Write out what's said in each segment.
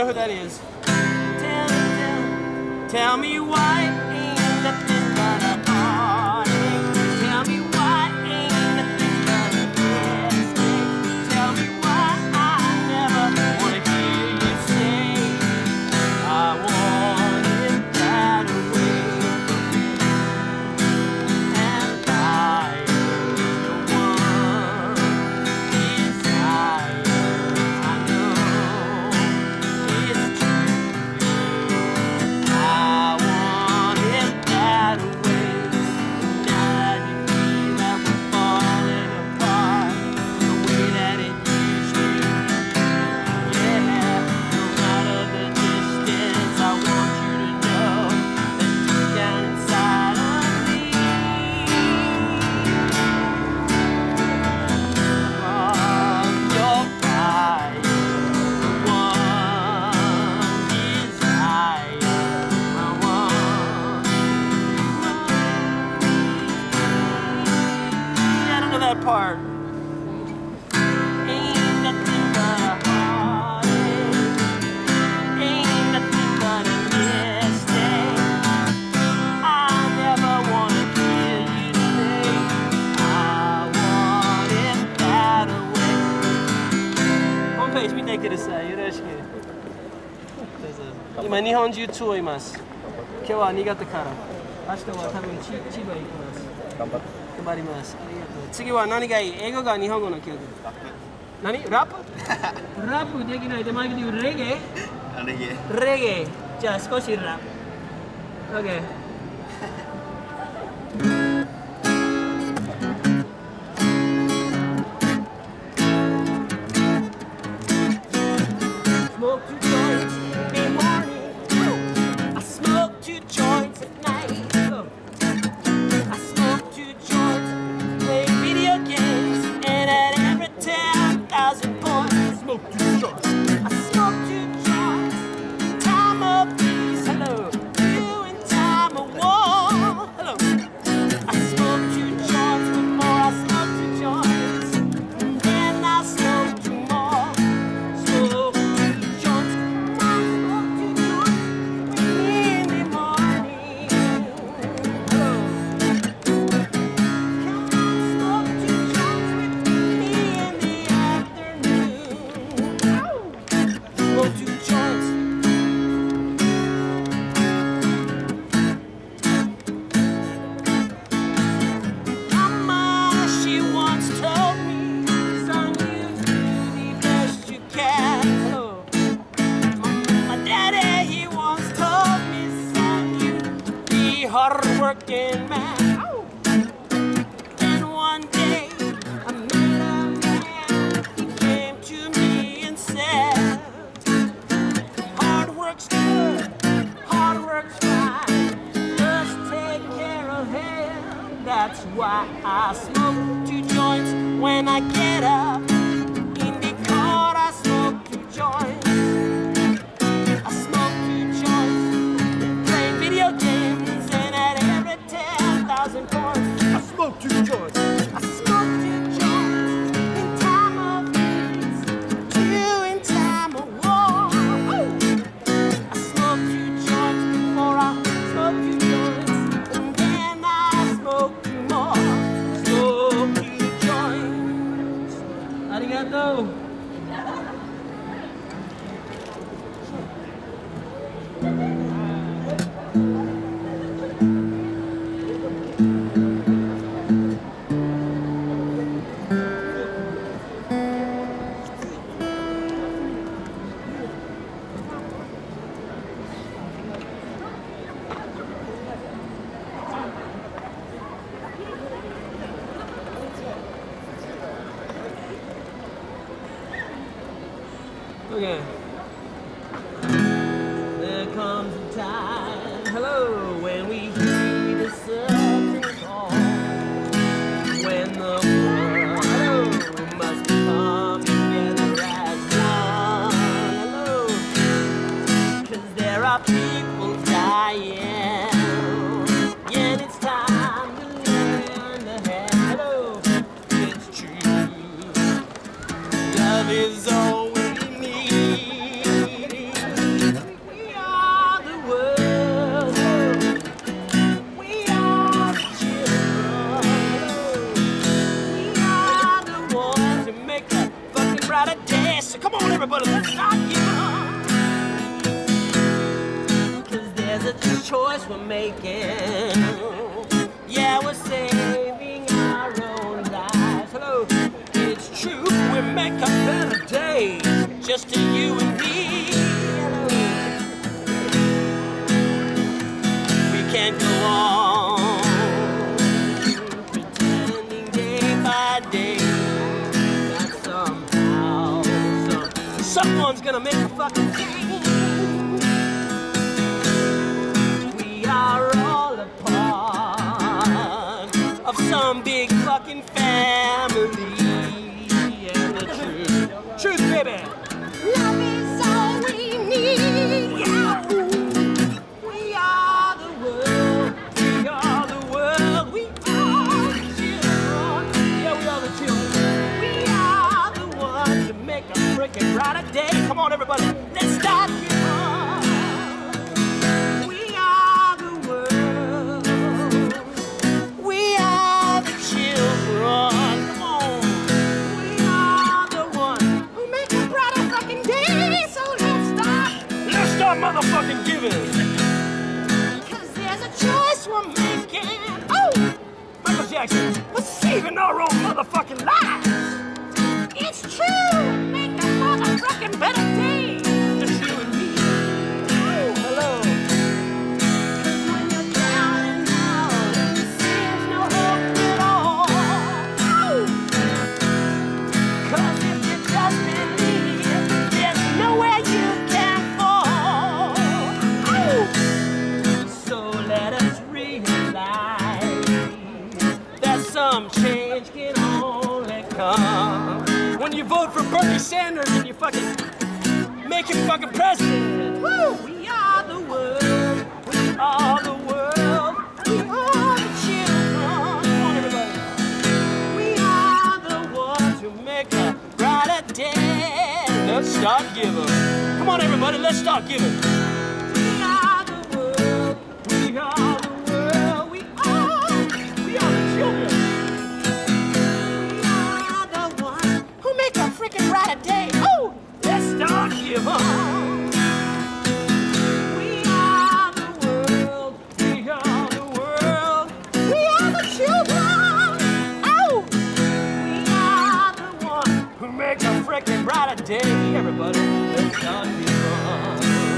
know who that is. Tell me why ain't nothing but a heartache. Tell me why ain't nothing but a mistake. Tell me why I never wanna hear you say I want it that way from me. And I am the one desire. I know it's true. I want it that way. Now that you feel that we're falling apart the way that it used to. Yeah, no matter the distance, I want you to know that deep down inside of me, your fire, one desire. I don't know that part. Ain't nothing but a heartache. Ain't nothing but a mistake. I never wanna hear you say I want it that way. ホームページ見てください。よろしく。どうぞ。今日本中ツアーいます。今日は新潟から。明日は多分千葉行きます。頑張ります。ありがとう。次は何がいい？英語か日本語の曲？何？ラップ？ラップできないでマイクで言うレゲエ？レゲエ。じゃあ少しラップ。OK。Smoke two joints in the morning. I smoke two joints at night. I smoke two joints, play video games, and at every 10,000 points, I smoke two joints. I smoke two joints, time of peace, hello, you in time of war, hello. I smoke two joints before I smoke two joints, and then I smoke two more. Smoke two joints, I smoke two joints with me in the morning, hello. Smoke two joints with me in the afternoon. Smoke two joints. Mama, she once told me, son, you do the best you can. Hello. My daddy, he once told me, son, you be hard-working man. And one day, I met a man, he came to me and said, hard work's good, hard work's fine, just take care of him. That's why I smoke two joints when I get up. In the car, I smoke two joints. I smoke two joints, playing video games, and at every 10,000 points, I smoke two joints. I smoke two joints in time of peace, two in time of war. I smoke two joints before I smoke two joints, and then I smoke two more. Smoke two joints. Arigato. Okay. There comes a time, hello, when we hear the certain call, when the world, hello, must come together as one, hello, 'cause there are people dying, and it's time to lend a hand, hello, it's true, love is all we need. everybody, let's start giving. Cause there's a choice we're making. Yeah, we're saving our own lives. Hello, it's true, we make a better day. Just to you and me. Hello. We can't go on pretending day by day that somehow someone's gonna make a fucking change. We are all a part of some big fucking family. And the truth, baby. Love is all we need. Yeah. We are the world. We are the world. We are the children. Yeah, we are the children. We are the ones to make a frickin' brighter day. Come on, everybody. Let's start here. We are the world. We are the children. Come on. We are the ones Who make a brighter fucking day. So let's start motherfucking giving. Cause there's a choice we're making. Oh, Michael Jackson, we're saving our own motherfucking lives. It's true. Make a motherfucking better day. Just you and me. Oh, Hello. cause when you're down and out, there's no hope at all. Oh, Cause if you just believe, there's nowhere you can fall. oh. So let us realize that some change can only come when you vote for Bernie Sanders and you fucking make him fucking president. Woo. We are the world. We are the world. We are the children. Come on, everybody. We are the ones who make a brighter day. Let's start giving. Come on, everybody. Let's start giving. We are the world. We are the world. We are the children. We are the ones Who make a freaking brighter day. Oh, let's start giving. We are the world. We are the world. we are the children. Oh, We are the ones who make a freaking brighter day. Everybody, let's start giving.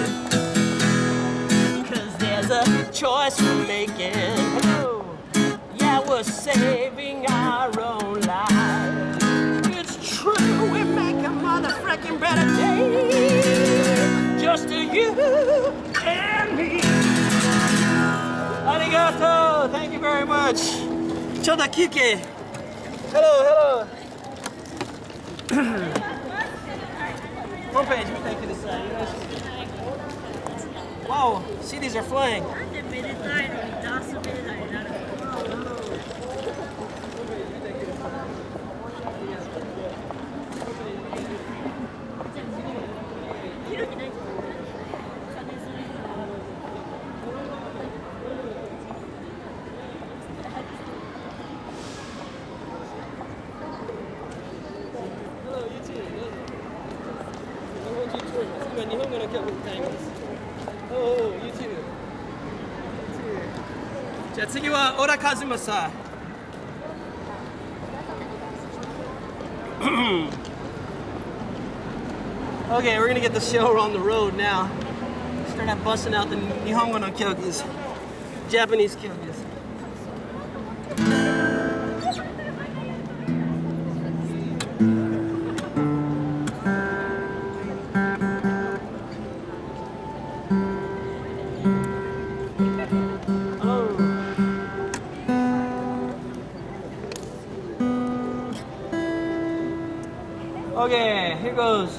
Cause there's a choice we're making. Hello. Yeah, we're saving our own lives. It's true, we make a motherfucking better day. Just to you and me. Arigato, thank you very much. Choda kike. Hello. Homepage, thank you this side. Wow, see these are flying. Hello, you too. 今日本語の曲歌います。Oh, you too. You too. じゃあ次は小田和正。Okay, we're gonna get the show on the road now. Start out busting out the Nihongo no kyokis, Japanese kyokis. Okay, here goes.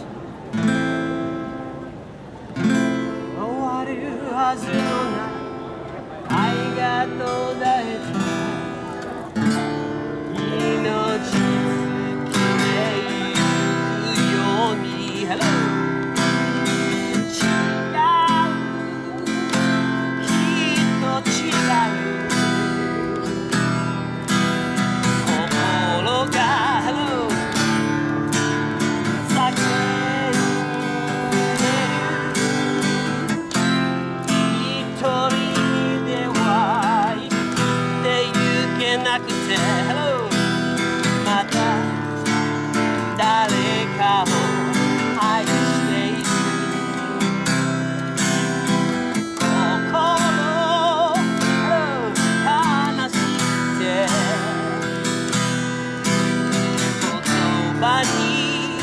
終わるはずのない愛が途絶えた命尽きてゆくように Hello 違うきっと違う心が Hello叫んくて Hello また誰かを愛している心 Hello 悲しくて言葉に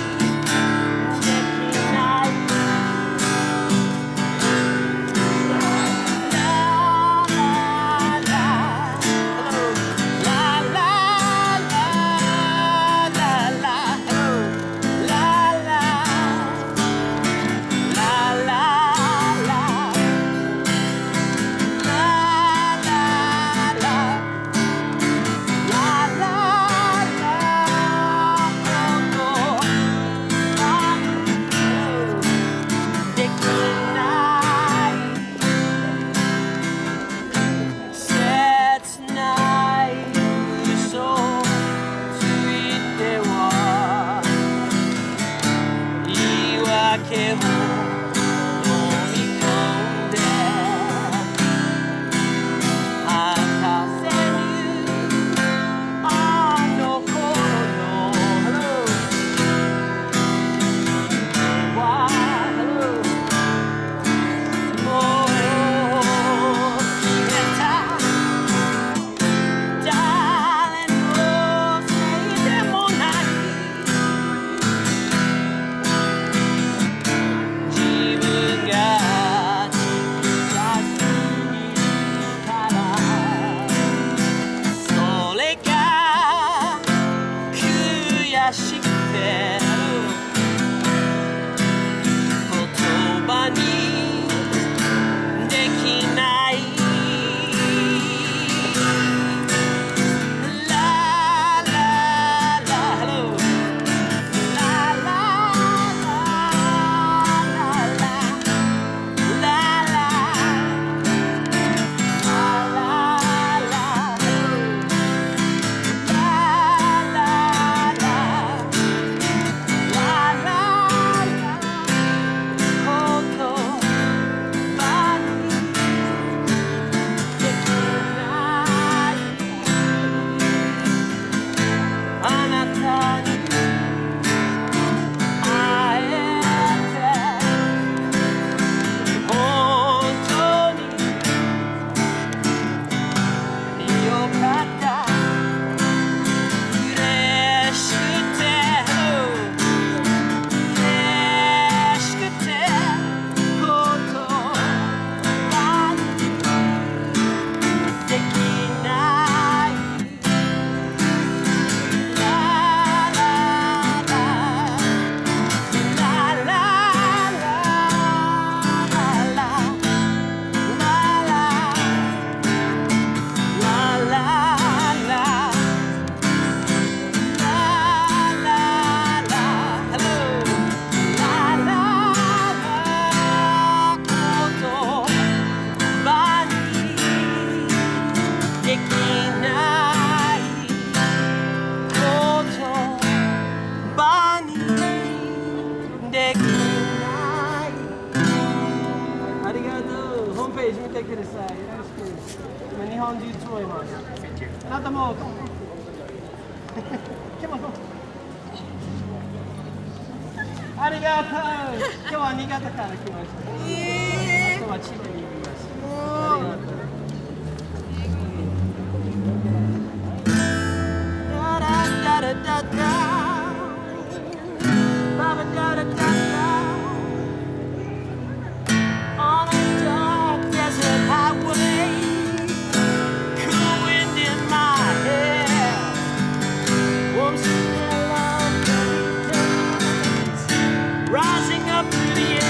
しくて言葉にできないラララ Hello ラララララありがとう。ホームページ見てください。よろしく。今日本中ツアーいます。あなたも。ありがとう。今日は新潟から来ました。今日は千葉に行きます。ありがとう。On a dark desert highway, cool wind in my hair, warm smell of burning days, rising up through the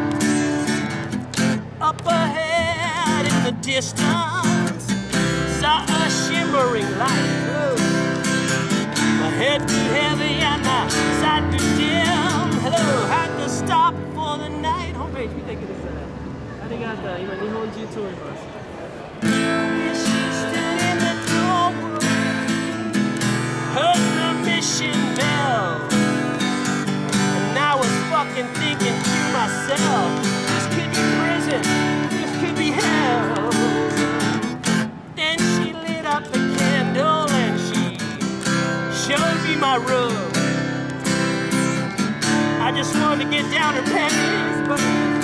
air. Up ahead in the distance, saw a shimmering light. My head grew heavy and my sight grew dim. Hello, had to stop for the night. Homepage 見てください。ありがとう。今日本中ツアーいます。She stood in the doorway, heard the mission bell, and I was fucking thinking to myself, this could be prison, this could be hell. Then she lit up a candle and rub. I just wanted to get down her panties, but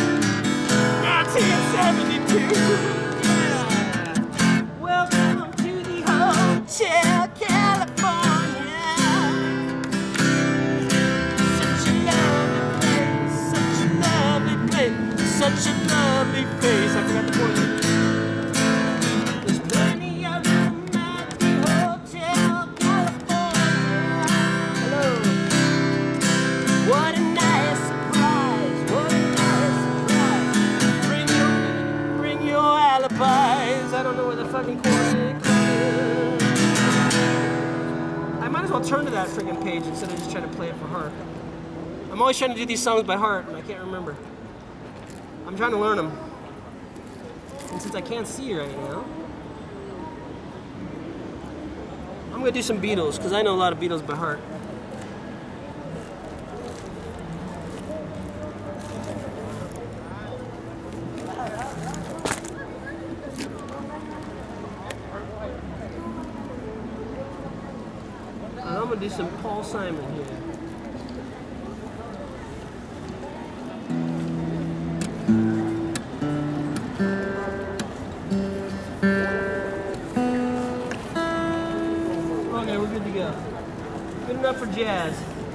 1972. Yeah. Welcome to the Hotel California. Such a lovely place, such a lovely place, such a lovely face. I forgot the point. There's plenty of room at the Hotel California. Hello. What a nice surprise, what a nice surprise. Bring your alibis. I don't know where the fucking chord is. I might as well turn to that freaking page instead of just trying to play it for heart. I'm always trying to do these songs by heart and I can't remember. I'm trying to learn them. And since I can't see right now, I'm gonna do some Beatles because I know a lot of Beatles by heart. I'm gonna do some Paul Simon here. Okay, we're good to go. Good enough for jazz.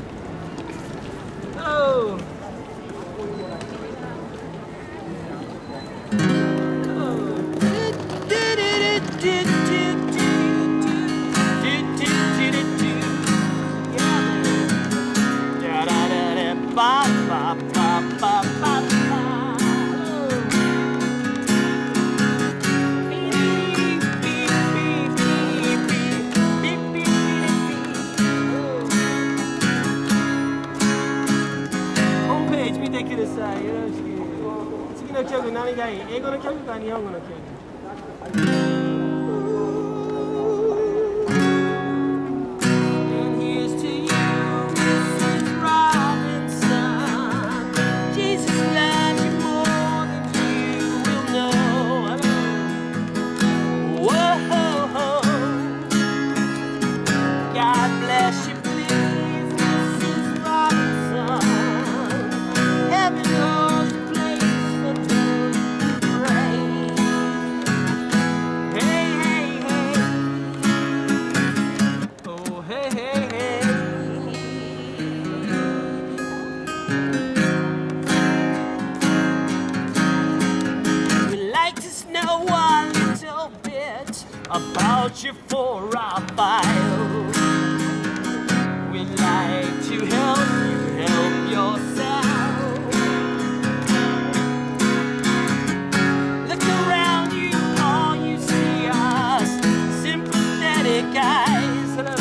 Oh! Homepage 見てください。よろしく。次の曲何がいい？英語の曲か日本語の曲？And here's to you, Mrs. Robinson. Jesus loves you more than you will know. Whoa, God bless you, please, Mrs. Robinson. Heaven knows the place for those who pray. Hey, hey, hey. Oh, hey, hey, hey. We'd like to know a little bit about you for our file. We'd like to help you help yourself. Look around you, all you see are sympathetic eyes. Hello.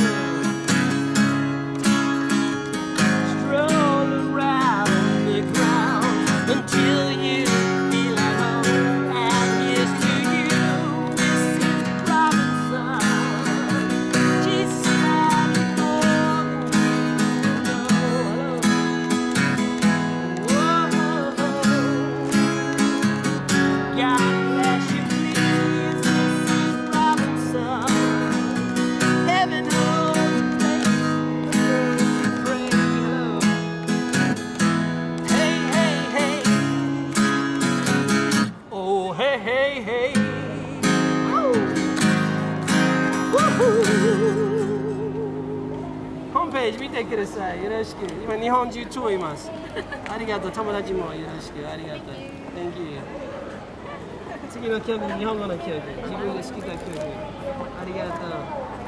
Stroll around the ground until you feel at home. And here's to you, Mrs. Robinson. Jesus loves you more than you know. Whoa, God bless you, please, Mrs. Robinson. Heaven holds a place for those who pray. Hello. Hey, hey, hey. Oh, hey, hey, hey. Oh. Woohoo. ホームページ見てください。よろしく。今日本中超います。ありがとう。友達もよろしく。ありがとう。Thank you。次の曲、日本語の曲。自分で好きな曲。ありがとう。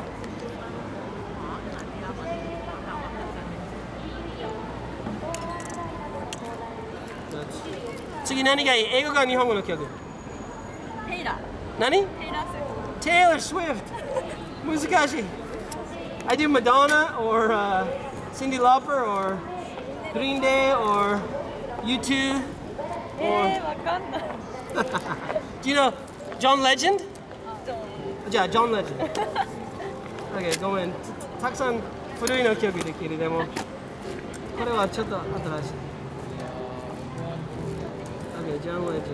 次何がいい？英語か日本語の曲。 テイラー。 何？ テイラース。 Taylor Swift. 難しい。I do Madonna or Cyndi Lauper or Green Day or U2 or わかんない。 Do you know John Legend? じゃあ John Legend. Okay, ごめん。たくさん古いの曲できる。でもこれはちょっと新しい。Okay, John Legend.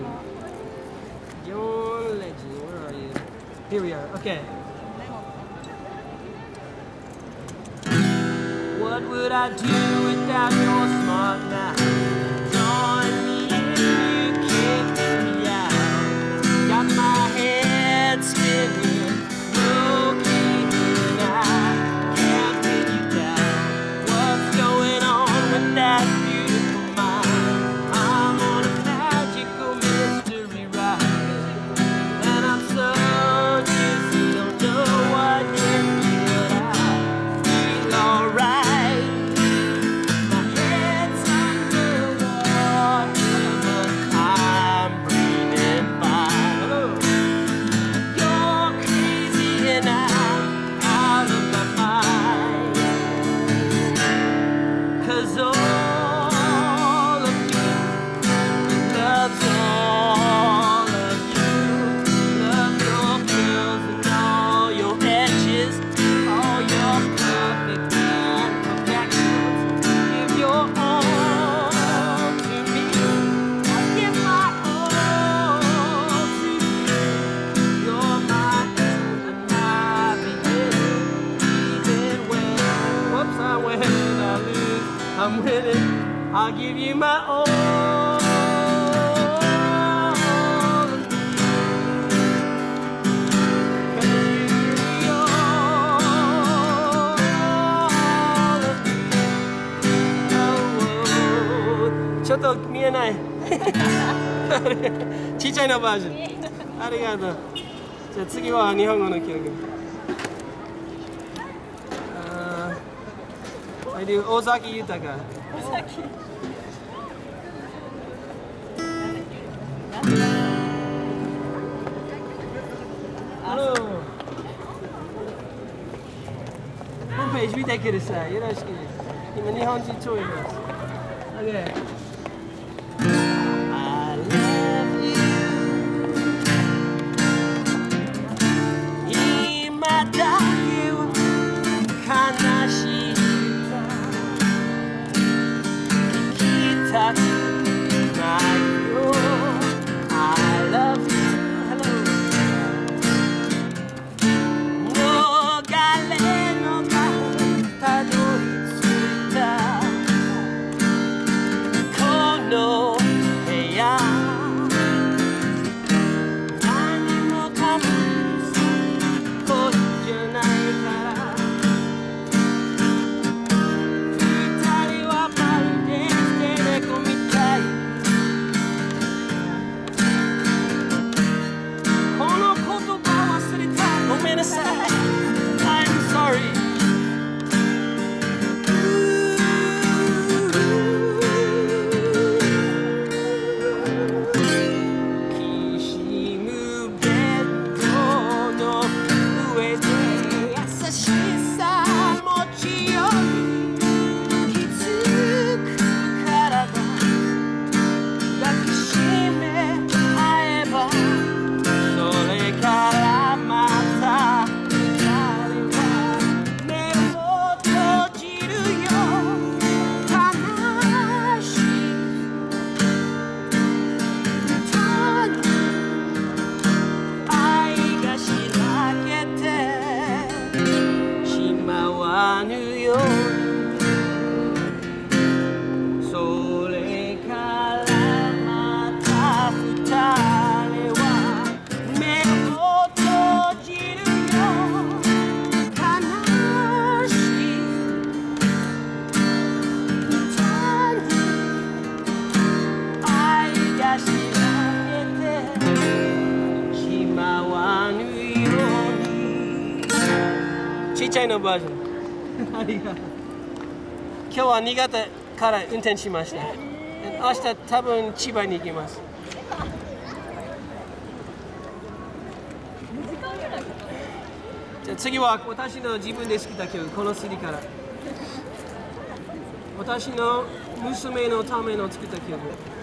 John Legend, where are you? Here we are. Okay. What would I do without your smart mouth? Join me if you kick me out. Got my head spinning, looking and I can't pin you down. What's going on with that beautiful mind? I'm on a magical mystery ride, and I'm so dizzy, don't know what hit me, but I feel alright. My head's underwater, but I'm breathing fine. You're crazy and I'm out of my mind. 'Cause all of me loves all of you. Love your curls and all your edges, all your perfect imperfections. Give your all to me. I give my all to you. You're my end and my beginning. Even when, whoops, I win, I lose, I'm winning. I'll give you my all.ちょっと見えない。ちっちゃいのバージョン。ありがとう。じゃあ次は日本語の曲。I do 尾崎豊。Hello。ホームページ見てください。よろしく。今日本人超います。Okay. I love you. 今だけは悲しい歌聞きたくないよ。I love you. Hello. 逃れのままたどり着いたこの部屋、何もかもそうじゃないから二人はまるで捨て猫みたい。この言葉忘れた、ごめんなさい。I'm sorry。きしむベッドの上で優しさ持ち寄り気づく体抱きしめ合えばそれからまた二人は目を閉じるよ。悲しい歌に愛がしらけてしまわぬように。それからまた二人は目を閉じるよ。悲しい歌に愛がしらけてしまわぬように。ちっちゃいのバージョン。ありがとう。今日は新潟から運転しました。明日多分千葉に行きます。じゃあ次は私の自分で好きな曲、この CD から。私の娘のための作った曲。